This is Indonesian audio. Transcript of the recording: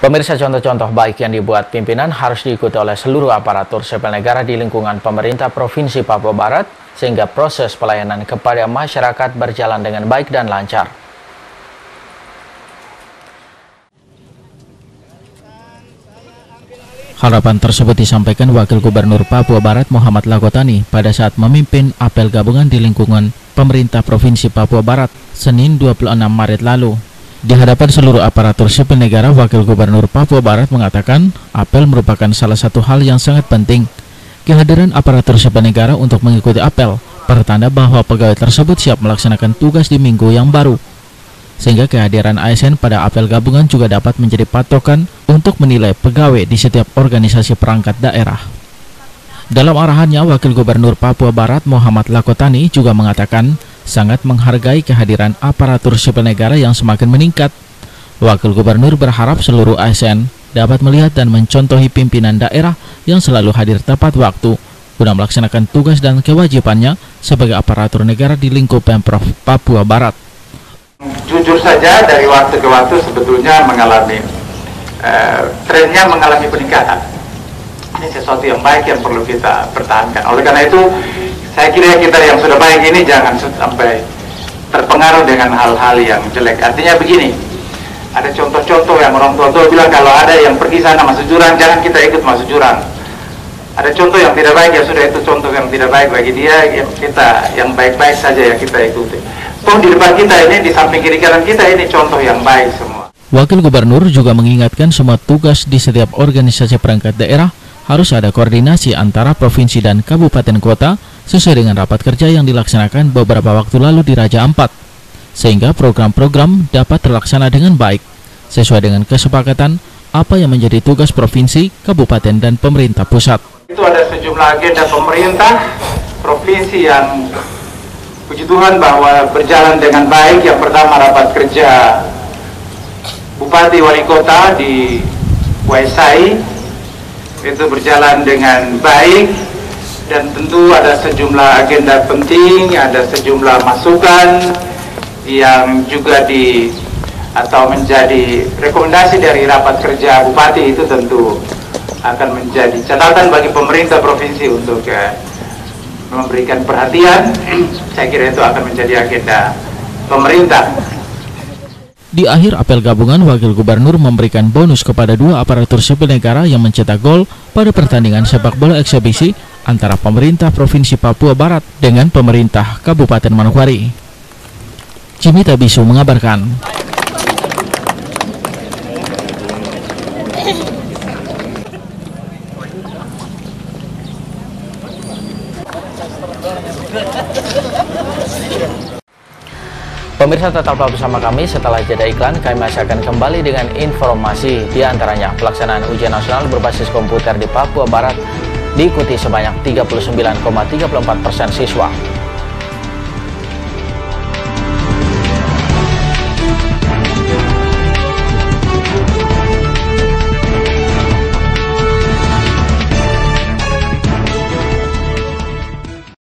Pemirsa, contoh-contoh baik yang dibuat pimpinan harus diikuti oleh seluruh aparatur sipil negara di lingkungan pemerintah Provinsi Papua Barat, sehingga proses pelayanan kepada masyarakat berjalan dengan baik dan lancar. Harapan tersebut disampaikan Wakil Gubernur Papua Barat Muhammad Lakotani pada saat memimpin apel gabungan di lingkungan pemerintah Provinsi Papua Barat Senin 26 Maret lalu. Di hadapan seluruh aparatur sipil negara, Wakil Gubernur Papua Barat mengatakan apel merupakan salah satu hal yang sangat penting. Kehadiran aparatur sipil negara untuk mengikuti apel pertanda bahwa pegawai tersebut siap melaksanakan tugas di minggu yang baru. Sehingga kehadiran ASN pada apel gabungan juga dapat menjadi patokan untuk menilai pegawai di setiap organisasi perangkat daerah. Dalam arahannya, Wakil Gubernur Papua Barat Muhammad Lakotani juga mengatakan sangat menghargai kehadiran aparatur sipil negara yang semakin meningkat. Wakil Gubernur berharap seluruh ASN dapat melihat dan mencontohi pimpinan daerah yang selalu hadir tepat waktu guna melaksanakan tugas dan kewajibannya sebagai aparatur negara di lingkup Pemprov Papua Barat. Jujur saja, dari waktu ke waktu sebetulnya mengalami trennya mengalami peningkatan. Ini sesuatu yang baik yang perlu kita pertahankan. Oleh karena itu, saya kira kita yang sudah baik ini jangan sampai terpengaruh dengan hal-hal yang jelek. Artinya begini, ada contoh-contoh yang orang tua bilang kalau ada yang pergi sana masuk jurang, jangan kita ikut masuk jurang. Ada contoh yang tidak baik, ya sudah, itu contoh yang tidak baik bagi dia, kita yang baik-baik saja ya kita ikuti. Toh di depan kita ini, di samping kiri kanan kita ini contoh yang baik semua. Wakil Gubernur juga mengingatkan semua tugas di setiap organisasi perangkat daerah harus ada koordinasi antara provinsi dan kabupaten kota sesuai dengan rapat kerja yang dilaksanakan beberapa waktu lalu di Raja Ampat, sehingga program-program dapat terlaksana dengan baik sesuai dengan kesepakatan apa yang menjadi tugas provinsi, kabupaten, dan pemerintah pusat. Itu ada sejumlah agenda pemerintah provinsi yang puji Tuhan bahwa berjalan dengan baik. Yang pertama, rapat kerja Bupati Wali Kota di Waisai itu berjalan dengan baik, dan tentu ada sejumlah agenda penting, ada sejumlah masukan yang juga atau menjadi rekomendasi dari rapat kerja Bupati. Itu tentu akan menjadi catatan bagi pemerintah provinsi untuk memberikan perhatian. Saya kira itu akan menjadi agenda pemerintah. Di akhir apel gabungan, Wakil Gubernur memberikan bonus kepada 2 aparatur sipil negara yang mencetak gol pada pertandingan sepak bola eksebisi antara pemerintah Provinsi Papua Barat dengan pemerintah Kabupaten Manokwari. Jimmy Tabisu mengabarkan. Pemirsa, tetaplah bersama kami. Setelah jeda iklan, kami masih akan kembali dengan informasi, diantaranya pelaksanaan ujian nasional berbasis komputer di Papua Barat diikuti sebanyak 39,34% siswa.